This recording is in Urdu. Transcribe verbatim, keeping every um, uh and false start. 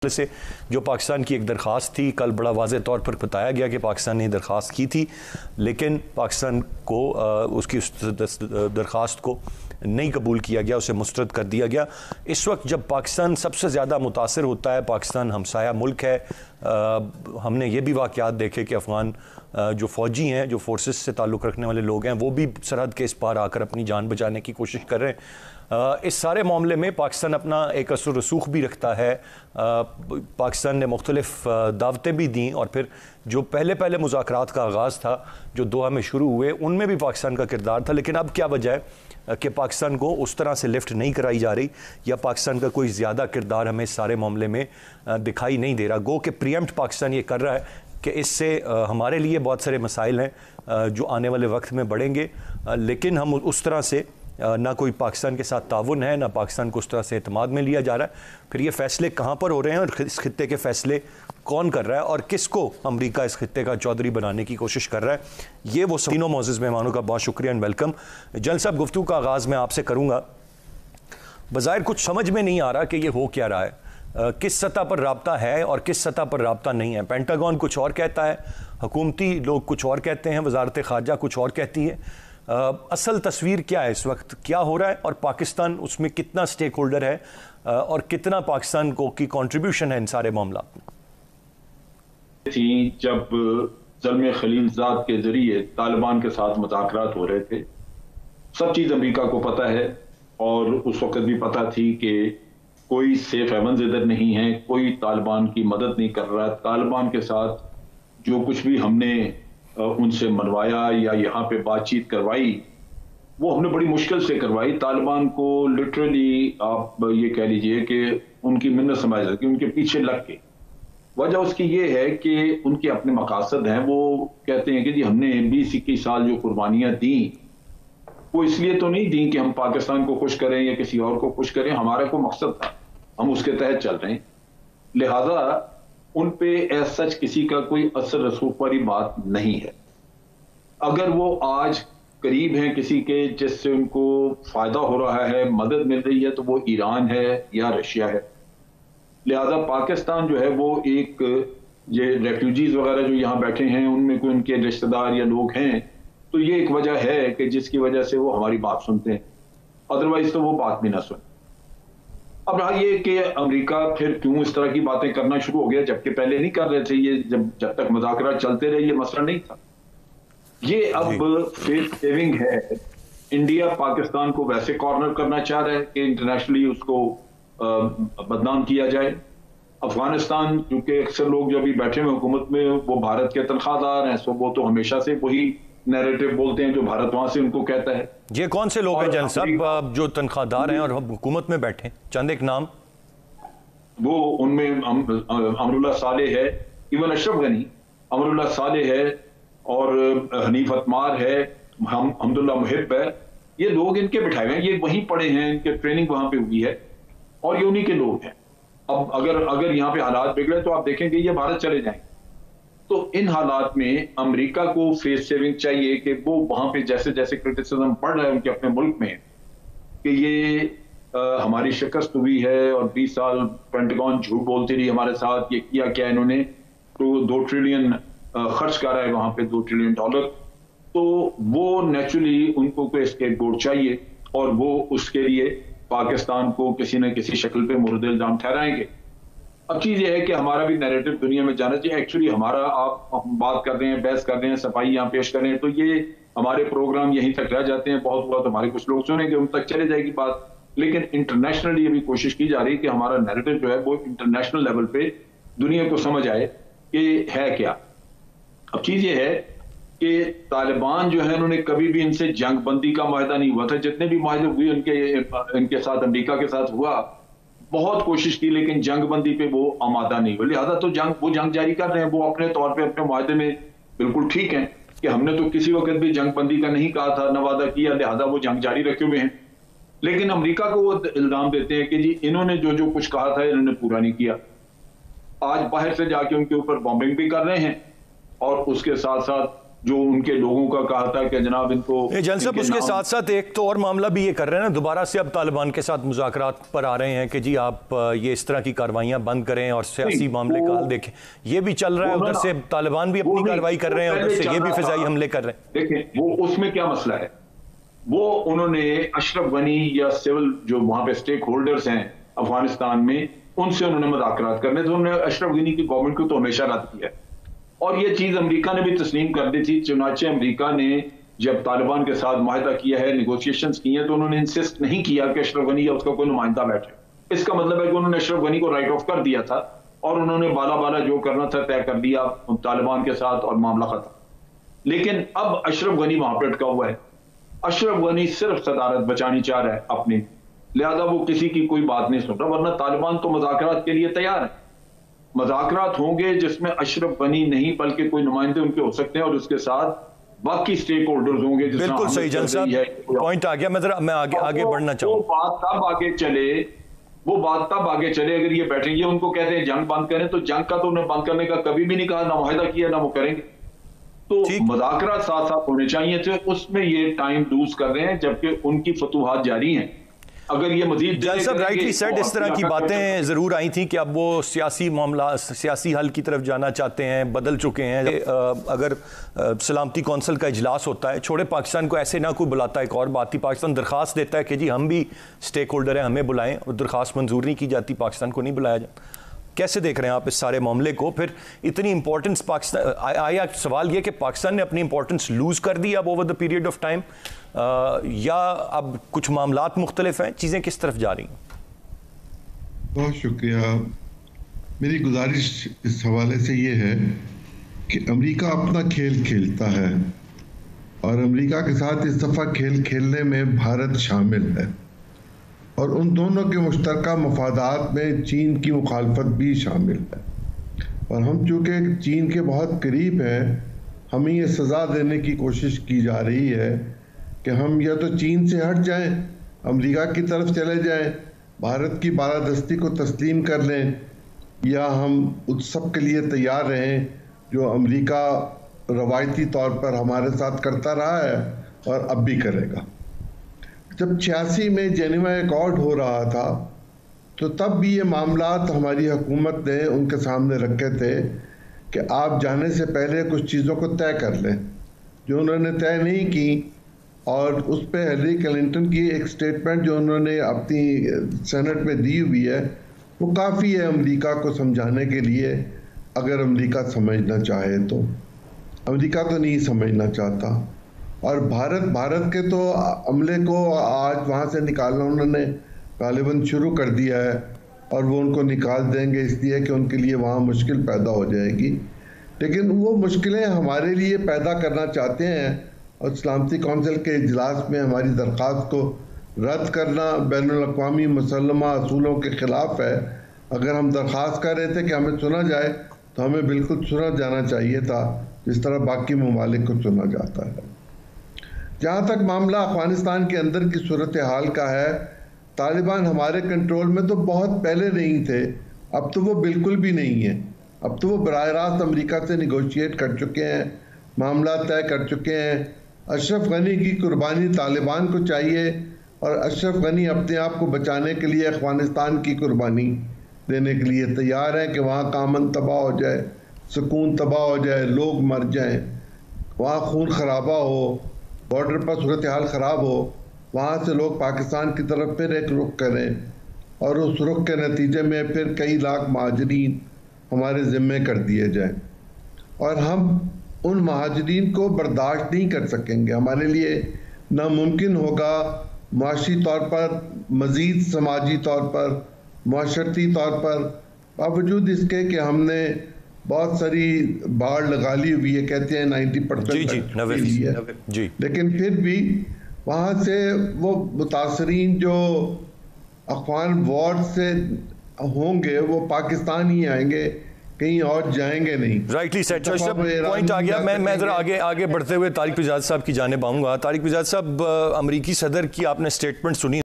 سے جو پاکستان کی ایک درخواست تھی، کل بڑا واضح طور پر بتایا گیا کہ پاکستان نے درخواست کی تھی لیکن پاکستان کو اس کی درخواست کو نہیں قبول کیا گیا، اسے مسترد کر دیا گیا۔ اس وقت جب پاکستان سب سے زیادہ متاثر ہوتا ہے، پاکستان ہمسایہ ملک ہے، ہم نے یہ بھی واقعات دیکھے کہ افغان جو فوجی ہیں، جو فورسز سے تعلق رکھنے والے لوگ ہیں، وہ بھی سرحد کے اس پار آ کر اپنی جان بچانے کی کوشش کر رہے ہیں۔ اس سارے معاملے میں پاکستان اپنا ایک اثر و رسوخ بھی رکھتا ہے۔ پاکستان نے مختلف دعوتیں بھی دیں اور پھر جو پہلے پہلے مذاکرات کا آغاز تھا جو دوحہ میں شروع ہوئے، ان میں بھی پاکستان کا کردار تھا، لیکن اب کیا وجہ ہے کہ پاکستان کو اس طرح سے لفٹ نہیں کرائی جا رہی یا پاکستان کا کوئی زیادہ کردار ہمیں اس سارے معاملے میں دکھائی نہیں دے رہا؟ گو کہ پریمپٹ پاکستان یہ کر رہا ہے کہ اس سے ہمارے لیے بہت سارے مسائل ہیں جو آنے والے وقت میں بڑھیں گے، لیکن ہم اس طرح سے نہ کوئی پاکستان کے ساتھ تعاون ہے، نہ پاکستان کو اس طرح سے اعتماد میں لیا جا رہا ہے۔ پھر یہ فیصلے کہاں پر ہو رہے ہیں اور اس خطے کے فیصلے کون کر رہا ہے اور کس کو امریکہ اس خطے کا چودھری بنانے کی کوشش کر رہا ہے؟ یہ وہ تینوں معزز مہمانوں کا بہت شکریہ اینڈ ویلکم۔ جنرل صاحب، گفتگو کا آغاز میں آپ سے کروں گا۔ بظاہر کچھ سمجھ میں نہیں آ رہا کہ یہ ہو کیا رہا ہے، کس سطح پر رابطہ ہے اور کس سطح پر رابطہ نہیں ہے۔ پینٹاگون کچھ اور کہتا ہے، حکومتی لوگ کچھ اور کہتے ہیں، وزارت خارجہ کچھ اور کہتی ہے۔ اصل تصویر کیا ہے اس وقت، کیا ہو رہا ہے اور پاکستان اس میں کتنا سٹیک ہولڈر ہے اور کتنا پاکستان کو کی کنٹریبیوشن ہے ان سارے معاملات میں؟ تھی جب زلمے خلیل زاد کے ذریعے طالبان کے ساتھ مذاکرات ہو رہے تھے، سب چیز امریکہ کو پتہ ہے اور اس وقت بھی پتہ تھی کہ کوئی سیف ہیونز ادھر نہیں ہے، کوئی طالبان کی مدد نہیں کر رہا۔ طالبان کے ساتھ جو کچھ بھی ہم نے ان سے منوایا یا یہاں پہ بات چیت کروائی، وہ ہم نے بڑی مشکل سے کروائی۔ طالبان کو لٹرلی آپ یہ کہہ لیجئے کہ ان کی منت سمجھ سکتی، ان کے پیچھے لگ کے۔ وجہ اس کی یہ ہے کہ ان کے اپنے مقاصد ہیں۔ وہ کہتے ہیں کہ جی ہم نے بیس اکیس سال جو قربانیاں دیں، وہ اس لیے تو نہیں دیں کہ ہم پاکستان کو خوش کریں یا کسی اور کو خوش کریں، ہمارا کوئی مقصد تھا، ہم اس کے تحت چل رہے ہیں۔ لہذا ان پہ ایز سچ کسی کا کوئی اثر رسوخ والی بات نہیں ہے۔ اگر وہ آج قریب ہیں کسی کے جس سے ان کو فائدہ ہو رہا ہے، مدد مل رہی ہے، تو وہ ایران ہے یا رشیا ہے۔ لہذا پاکستان جو ہے وہ ایک یہ ریفیوجیز وغیرہ جو یہاں بیٹھے ہیں، ان میں کوئی ان کے رشتہ دار یا لوگ ہیں، تو یہ ایک وجہ ہے کہ جس کی وجہ سے وہ ہماری بات سنتے ہیں، ادروائز تو وہ بات بھی نہ سن۔ اب رہا یہ کہ امریکہ پھر کیوں اس طرح کی باتیں کرنا شروع ہو گیا، جبکہ پہلے نہیں کر رہے تھے یہ، جب جب تک مذاکرات چلتے رہے یہ مسئلہ نہیں تھا۔ یہ اب فیس سیونگ ہے۔ انڈیا پاکستان کو ویسے کارنر کرنا چاہ رہا ہے کہ انٹرنیشنلی اس کو بدنام کیا جائے۔ افغانستان کیونکہ اکثر لوگ جو ابھی بیٹھے ہوئے حکومت میں وہ بھارت کے تنخواہ دار ہیں، سو وہ تو ہمیشہ سے وہی نیریٹو بولتے ہیں جو بھارت وہاں سے ان کو کہتا ہے۔ یہ کون سے لوگ ہیں جنرل صاحب جو تنخواہ دار ہیں اور حکومت میں بیٹھے ہیں؟ چند ایک نام۔ وہ ان میں امراللہ صالح ہے، ایون اشرف غنی، امراللہ صالح ہے اور حنیف اتمار ہے، حمداللہ محب ہے۔ یہ لوگ ان کے بٹھائے ہوئے ہیں، یہ وہیں پڑے ہیں، ان کے ٹریننگ وہاں پہ ہوئی ہے اور یہ انہی کے لوگ ہیں۔ اب اگر اگر یہاں پہ حالات بگڑے تو آپ دیکھیں گے یہ بھارت چلے جائیں۔ تو ان حالات میں امریکہ کو فیس سیونگ چاہیے کہ وہ وہاں پہ جیسے جیسے کرٹیسزم بڑھ رہا ہے ان کے اپنے ملک میں کہ یہ ہماری شکست ہوئی ہے اور بیس سال پینٹاگون جھوٹ بولتی رہی ہمارے ساتھ، یہ کیا کیا انہوں نے، تو دو ٹریلین خرچ کر رہا ہے وہاں پہ، دو ٹریلین ڈالر، تو وہ نیچرلی ان کو کوئی اسکیپ بورڈ چاہیے اور وہ اس کے لیے پاکستان کو کسی نہ کسی شکل پہ مورد الزام ٹھہرائیں گے۔ اب چیز یہ ہے کہ ہمارا بھی نیریٹو دنیا میں جانا چاہیے۔ ایکچولی ہمارا آپ بات کر رہے ہیں، بحث کر رہے ہیں، صفائی یہاں پیش کر رہے ہیں، تو یہ ہمارے پروگرام یہیں تک رہ جاتے ہیں، بہت ہوا تو ہمارے کچھ لوگ سنیں گے، ان تک چلے جائے گی بات، لیکن انٹرنیشنلی ابھی کوشش کی جا رہی ہے کہ ہمارا نیریٹو جو ہے وہ انٹرنیشنل لیول پہ دنیا کو سمجھ آئے کہ ہے کیا۔ اب چیز یہ ہے کہ طالبان جو ہے انہوں نے کبھی بھی ان سے جنگ بندی کا معاہدہ نہیں ہوا تھا، جتنے بھی معاہدے ہوئے ان کے ان کے ساتھ امریکہ کے ساتھ ہوا، بہت کوشش کی لیکن جنگ بندی پہ وہ آمادہ نہیں ہوئے۔ لہذا تو جنگ وہ جنگ جاری کر رہے ہیں، وہ اپنے طور پہ اپنے معاہدے میں بالکل ٹھیک ہیں کہ ہم نے تو کسی وقت بھی جنگ بندی کا نہیں کہا تھا، نہ وعدہ کیا، لہذا وہ جنگ جاری رکھے ہوئے ہیں۔ لیکن امریکہ کو وہ الزام دیتے ہیں کہ جی انہوں نے جو جو کچھ کہا تھا انہوں نے پورا نہیں کیا۔ آج باہر سے جا کے ان کے اوپر بامبنگ بھی کر رہے ہیں اور اس کے ساتھ ساتھ جو ان کے لوگوں کا کہا تھا کہ جناب ان کو جن صاحب اس کے ساتھ ساتھ ایک تو اور معاملہ بھی یہ کر رہے ہیں نا، دوبارہ سے اب طالبان کے ساتھ مذاکرات پر آ رہے ہیں کہ جی آپ یہ اس طرح کی کاروائیاں بند کریں اور سیاسی معاملے کا حل دیکھیں. یہ بھی چل رہا ہے، ادھر سے طالبان بھی اپنی کاروائی کر رہے ہیں، ادھر سے یہ بھی فضائی حملے کر رہے ہیں. دیکھیں وہ اس میں کیا مسئلہ ہے، وہ انہوں نے اشرف غنی یا سول جو وہاں پہ سٹیک ہولڈرز ہیں افغانستان میں، ان سے انہوں نے مذاکرات کرنے تھے. انہوں نے اشرف غنی کی گورنمنٹ کو تو ہمیشہ رد کیا ہے، اور یہ چیز امریکہ نے بھی تسلیم کر دی تھی. چنانچہ امریکہ نے جب طالبان کے ساتھ معاہدہ کیا ہے، نیگوشیشنز کی ہیں، تو انہوں نے انسسٹ نہیں کیا کہ اشرف غنی یا اس کا کوئی نمائندہ بیٹھے. اس کا مطلب ہے کہ انہوں نے اشرف غنی کو رائٹ آف کر دیا تھا اور انہوں نے بالا بالا جو کرنا تھا طے کر دیا طالبان کے ساتھ اور معاملہ ختم. لیکن اب اشرف غنی وہاں پہ اٹکا ہوا ہے. اشرف غنی صرف صدارت بچانی چاہ رہا ہے اپنی، لہذا وہ کسی کی کوئی بات نہیں سن رہا، ورنہ طالبان تو مذاکرات کے لیے تیار ہے. مذاکرات ہوں گے جس میں اشرف غنی نہیں بلکہ کوئی نمائندے ان کے ہو سکتے ہیں، اور اس کے ساتھ باقی سٹیک ہولڈرز ہوں گے. بالکل صحیح جن صاحب، پوائنٹ آ گیا. میں ذرا میں آگے آگے بڑھنا چاہوں. وہ بات تب آگے چلے وہ بات تب آگے چلے اگر یہ بیٹھیں. یہ ان کو کہتے ہیں جنگ بند کریں، تو جنگ کا تو انہیں بند کرنے کا کبھی بھی نہیں کہا، نہ معاہدہ کیا نہ وہ کریں گے. تو مذاکرات ساتھ ساتھ ہونے چاہیے تھے، اس میں یہ ٹائم لوز کر رہے ہیں جبکہ ان کی فتوحات جاری ہیں. اگر یہ مزید جن صاحب رائٹلی سیڈ، اس طرح کی باتیں ضرور آئی تھیں کہ اب وہ سیاسی معاملہ سیاسی حل کی طرف جانا چاہتے ہیں، بدل چکے ہیں. اگر سلامتی کونسل کا اجلاس ہوتا ہے، چھوڑے پاکستان کو ایسے نہ کوئی بلاتا ہے، ایک اور بات تھی، پاکستان درخواست دیتا ہے کہ جی ہم بھی سٹیک ہولڈر ہیں، ہمیں بلائیں، اور درخواست منظور نہیں کی جاتی، پاکستان کو نہیں بلایا جاتا. کیسے دیکھ رہے ہیں آپ اس سارے معاملے کو؟ پھر اتنی امپورٹنس پاکستان، آیا سوال یہ کہ پاکستان نے اپنی امپورٹنس لوز کر دی اب over the period of time, یا اب کچھ معاملات مختلف ہیں، چیزیں کس طرف جا رہی ہیں؟ بہت شکریہ. میری گزارش اس حوالے سے یہ ہے کہ امریکہ اپنا کھیل کھیلتا ہے، اور امریکہ کے ساتھ اس دفعہ کھیل کھیلنے میں بھارت شامل ہے، اور ان دونوں کے مشترکہ مفادات میں چین کی مخالفت بھی شامل ہے. اور ہم چونکہ چین کے بہت قریب ہیں، ہمیں یہ سزا دینے کی کوشش کی جا رہی ہے کہ ہم یا تو چین سے ہٹ جائیں، امریکہ کی طرف چلے جائیں، بھارت کی بالادستی کو تسلیم کر لیں، یا ہم اس سب کے لیے تیار رہیں جو امریکہ روایتی طور پر ہمارے ساتھ کرتا رہا ہے اور اب بھی کرے گا. جب چھیاسی میں جنیوا ایکارڈ ہو رہا تھا تو تب بھی یہ معاملات ہماری حکومت نے ان کے سامنے رکھے تھے کہ آپ جانے سے پہلے کچھ چیزوں کو طے کر لیں، جو انہوں نے طے نہیں کی. اور اس پہ ہیلری کلنٹن کی ایک سٹیٹمنٹ جو انہوں نے اپنی سینٹ میں دی ہوئی ہے، وہ کافی ہے امریکہ کو سمجھانے کے لیے، اگر امریکہ سمجھنا چاہے تو. امریکہ تو نہیں سمجھنا چاہتا، اور بھارت بھارت کے تو عملے کو آج وہاں سے نکالنا انہوں نے غالباً شروع کر دیا ہے، اور وہ ان کو نکال دیں گے اس لیے کہ ان کے لیے وہاں مشکل پیدا ہو جائے گی. لیکن وہ مشکلیں ہمارے لیے پیدا کرنا چاہتے ہیں، اور سلامتی کونسل کے اجلاس میں ہماری درخواست کو رد کرنا بین الاقوامی مسلمہ اصولوں کے خلاف ہے. اگر ہم درخواست کر رہے تھے کہ ہمیں سنا جائے تو ہمیں بالکل سنا جانا چاہیے تھا، جس طرح باقی ممالک کو سنا جاتا ہے. جہاں تک معاملہ افغانستان کے اندر کی صورتحال کا ہے، طالبان ہمارے کنٹرول میں تو بہت پہلے نہیں تھے، اب تو وہ بالکل بھی نہیں ہیں. اب تو وہ براہ راست امریکہ سے نیگوشیٹ کر چکے ہیں، معاملات طے کر چکے ہیں. اشرف غنی کی قربانی طالبان کو چاہیے، اور اشرف غنی اپنے آپ کو بچانے کے لیے افغانستان کی قربانی دینے کے لیے تیار ہیں کہ وہاں کا امن تباہ ہو جائے، سکون تباہ ہو جائے، لوگ مر جائیں، وہاں خون خرابہ ہو، بارڈر پر صورتحال خراب ہو، وہاں سے لوگ پاکستان کی طرف پھر ایک رخ کریں، اور اس رخ کے نتیجے میں پھر کئی لاکھ مہاجرین ہمارے ذمے کر دیے جائیں. اور ہم ان مہاجرین کو برداشت نہیں کر سکیں گے. ہمارے لیے ناممکن ہوگا معاشی طور پر، مزید سماجی طور پر، معاشرتی طور پر، باوجود اس کے کہ ہم نے بہت ساری باڑ لگا لی ہوئی ہے، کہتے ہیں نائنٹی پرسینٹ ہے، لیکن پھر بھی وہاں سے وہ متاثرین جو افغان وار سے ہوں گے وہ پاکستان ہی آئیں گے، کہیں اور جائیں گے نہیں. رائٹلی سیٹ پوائنٹ آ گیا. میں میں ذرا آگے آگے بڑھتے ہوئے طارق پرزاد صاحب کی جانب آؤں گا. طارق پرزاد صاحب، امریکی صدر کی آپ نے سٹیٹمنٹ سنی